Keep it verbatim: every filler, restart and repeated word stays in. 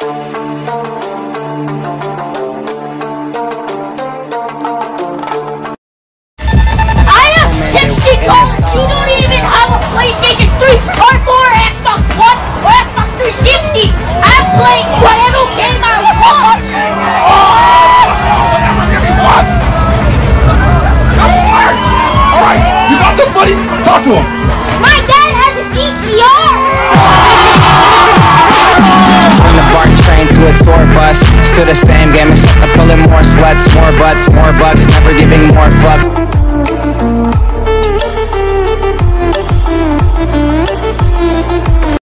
You don't even have a PlayStation three or four, Xbox One or Xbox three sixty. I'm playing whatever game I want. Oh, whatever game he wants. That's smart. All right, you got this, buddy? Talk to him. My dad has a G T R. From the BART train to a tour bus, still the same game except I'm pulling more sluts, more butts, more bucks, never giving more fucks.